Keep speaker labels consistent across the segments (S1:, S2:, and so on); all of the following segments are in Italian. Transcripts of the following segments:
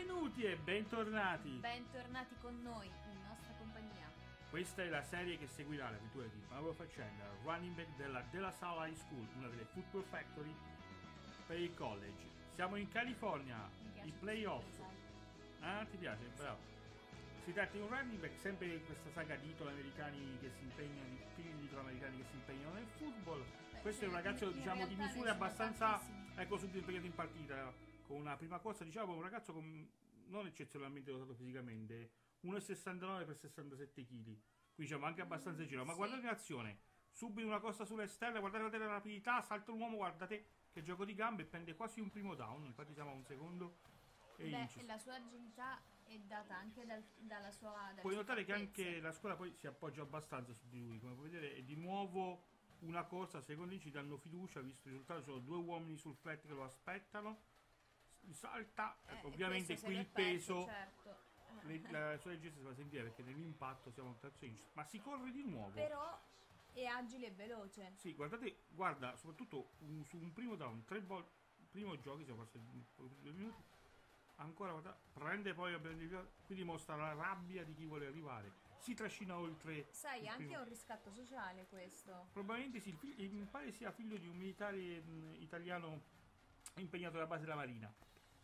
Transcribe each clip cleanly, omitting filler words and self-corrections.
S1: Benvenuti e bentornati!
S2: Bentornati con noi, in nostra compagnia.
S1: Questa è la serie che seguirà l'avventura di Mauro Faccenda, running back della De La Salle High School, una delle football factory per il college. Siamo in California, i playoff. Ah, ti piace? Bravo. Si tratta di un running back, sempre in questa saga di italo-americani che si impegnano, di figli di italo-americani che si impegnano nel football. Questo è un ragazzo, diciamo, di misure abbastanza, ecco, subito impegnato in partita, con una prima corsa, diciamo, un ragazzo non eccezionalmente dotato fisicamente, 1,69 per 67 kg, quindi diciamo anche abbastanza giro, ma guardate in azione, subito una corsa sull'esterno, guardate la rapidità, salta l'uomo, guardate che gioco di gambe, prende quasi un primo down, infatti siamo a un secondo e
S2: Beh, la sua agilità è data anche dalla sua
S1: puoi notare che anche la squadra poi si appoggia abbastanza su di lui, come puoi vedere è di nuovo una corsa, secondo lui ci danno fiducia, visto il risultato, sono due uomini sul flat che lo aspettano, salta, ecco, ovviamente qui il peso,
S2: certo.
S1: la sua leggerezza si va a sentire perché nell'impatto siamo al terzo inch, ma si corre di nuovo.
S2: Però è agile e veloce.
S1: Sì, guarda, soprattutto su un primo down, primo giochi, siamo passati 2 minuti, ancora guarda, prende poi, quindi mostra la rabbia di chi vuole arrivare, si trascina oltre.
S2: Sai, anche un riscatto sociale questo.
S1: Probabilmente sì, mi pare sia figlio di un militare italiano impegnato alla base della Marina.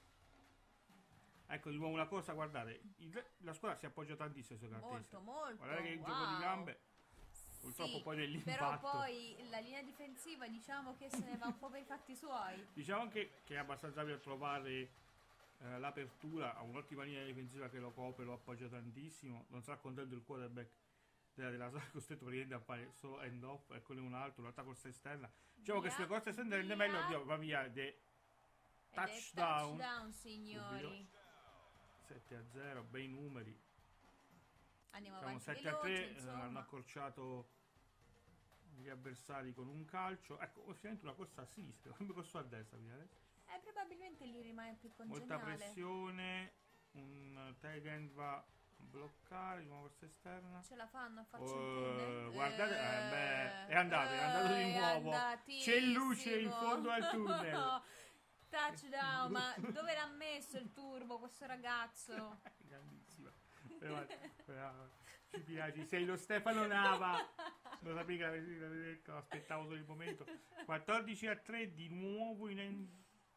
S1: Ecco, di nuovo una cosa, guardate, la squadra si appoggia tantissimo sulle caratteristiche.
S2: Molto.
S1: Guardate che il gioco di gambe, purtroppo
S2: sì,
S1: poi nell'impatto.
S2: però poi la linea difensiva diciamo che se ne va un po' per i fatti suoi.
S1: Diciamo anche che è abbastanza per trovare l'apertura, ha un'ottima linea difensiva che lo copre, lo appoggia tantissimo, non sarà contento il quarterback della Salle, costretto praticamente a fare solo end off, eccone un altro, un'altra corsa esterna. Diciamo che sulle corse esterne rende meglio, va via, touchdown,
S2: signori.
S1: 7-0, bei numeri.
S2: Andiamo
S1: Siamo
S2: avanti
S1: 7-3, hanno accorciato gli avversari con un calcio. Ecco, ovviamente una corsa a sinistra, come corso a destra.
S2: Probabilmente gli rimane più congeniale.
S1: Molta pressione, un tight end va a bloccare, di nuovo corsa esterna.
S2: Ce la fanno a farci un tunnel.
S1: Guardate, è andato di nuovo. C'è luce in fondo al tunnel.
S2: Touchdown, ma dove l'ha messo il turbo questo ragazzo?
S1: Grandissima. Ci piace, sei lo Stefano Nava. Lo sapevi che l'avevi detto, aspettavo solo il momento. 14-3 di nuovo in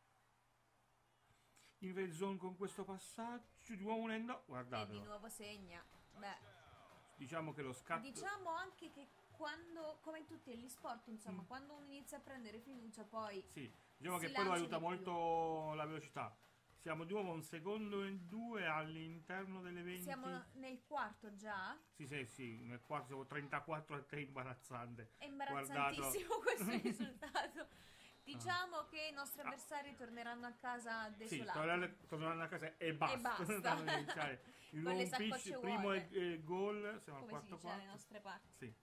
S1: red zone con questo passaggio, di nuovo un end, guardate.
S2: E di nuovo segna. Beh,
S1: diciamo che lo scatto.
S2: Diciamo anche che quando, come in tutti gli sport, insomma, quando uno inizia a prendere fiducia, poi
S1: sì, diciamo che poi lo aiuta molto la velocità. Siamo di nuovo un secondo e 2 all'interno delle 20.
S2: Siamo nel quarto già?
S1: Sì, nel quarto siamo 34-3, imbarazzante.
S2: È imbarazzantissimo questo risultato. Diciamo che i nostri avversari torneranno a casa desolati.
S1: Sì, torneranno a casa e basta. Il nuovo pitch, primo gol, siamo al quarto quarto.
S2: Alle nostre parti.
S1: Sì.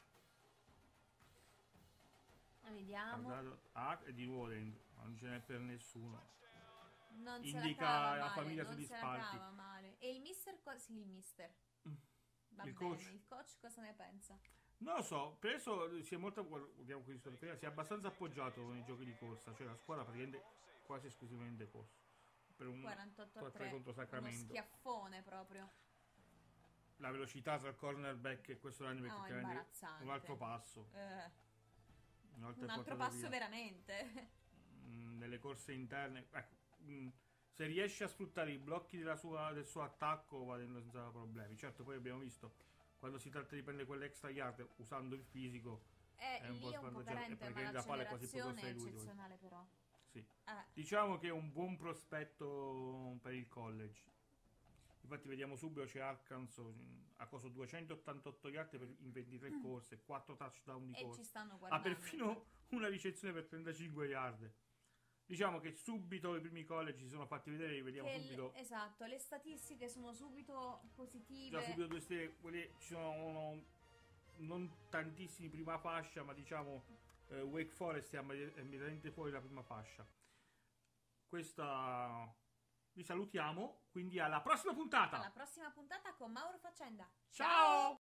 S2: Vediamo.
S1: E di nuovo dentro, non ce n'è per nessuno.
S2: Non
S1: indica la famiglia sugli spalti.
S2: Male. E il mister sì, il mister. Va
S1: il
S2: bene,
S1: coach.
S2: Il coach cosa ne pensa?
S1: Non lo so, per adesso si è molto, guardiamo qui si è abbastanza appoggiato con i giochi di corsa, cioè la squadra praticamente quasi esclusivamente corsa. Per un
S2: 48-3
S1: contro Sacramento.
S2: Uno schiaffone proprio.
S1: La velocità tra il cornerback e questo running back
S2: imbarazzante.
S1: Un altro passo.
S2: Un altro passo veramente.
S1: Nelle corse interne, ecco, se riesce a sfruttare i blocchi del suo attacco va senza problemi. Certo, poi abbiamo visto quando si tratta di prendere quell'extra yard usando il fisico
S2: è un po' carente, ma l'accelerazione è eccezionale però.
S1: Sì. Diciamo che è un buon prospetto per il college. Infatti vediamo subito c'è Arkansas ha coso 288 yard in 23 corse, 4 touchdown di corsa.
S2: E ci stanno guardando.
S1: Ha perfino una ricezione per 35 yard. Diciamo che subito i primi college si sono fatti vedere, li vediamo subito.
S2: Esatto, le statistiche sono subito positive.
S1: Già subito 2 stelle, ci sono non tantissimi prima fascia, ma diciamo Wake Forest è immediatamente fuori la prima fascia. Questa vi salutiamo, quindi alla prossima puntata.
S2: Alla prossima puntata con Mauro Faccenda.
S1: Ciao!